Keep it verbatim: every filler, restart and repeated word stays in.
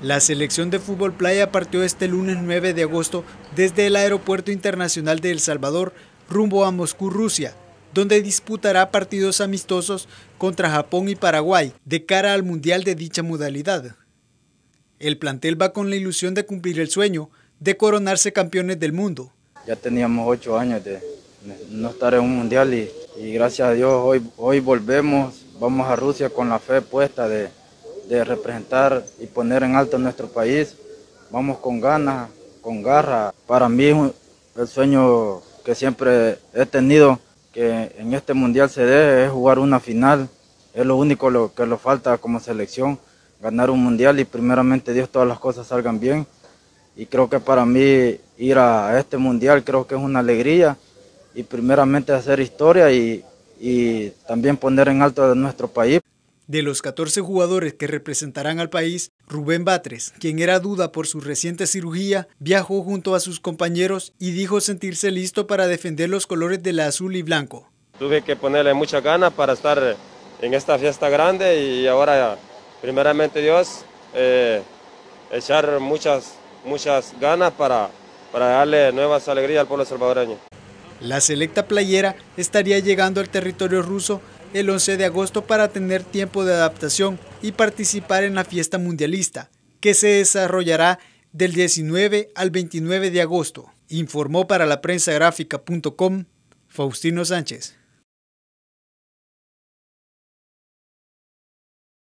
La selección de fútbol playa partió este lunes nueve de agosto desde el Aeropuerto Internacional de El Salvador rumbo a Moscú, Rusia, donde disputará partidos amistosos contra Japón y Paraguay de cara al Mundial de dicha modalidad. El plantel va con la ilusión de cumplir el sueño de coronarse campeones del mundo. Ya teníamos ocho años de no estar en un Mundial y, y gracias a Dios hoy, hoy volvemos, vamos a Rusia con la fe puesta de, de representar y poner en alto nuestro país. Vamos con ganas, con garra. Para mí el sueño que siempre he tenido, que en este Mundial se dé, es jugar una final. Es lo único lo que nos falta como selección, ganar un Mundial y primeramente Dios todas las cosas salgan bien. Y creo que para mí ir a este Mundial creo que es una alegría y primeramente hacer historia y, y también poner en alto a nuestro país. De los catorce jugadores que representarán al país, Rubén Batres, quien era duda por su reciente cirugía, viajó junto a sus compañeros y dijo sentirse listo para defender los colores del azul y blanco. Tuve que ponerle muchas ganas para estar en esta fiesta grande y ahora, primeramente Dios, eh, echar muchas, muchas ganas para, para darle nuevas alegrías al pueblo salvadoreño. La selecta playera estaría llegando al territorio ruso el once de agosto para tener tiempo de adaptación y participar en la fiesta mundialista, que se desarrollará del diecinueve al veintinueve de agosto, informó para la prensa gráfica punto com Faustino Sánchez.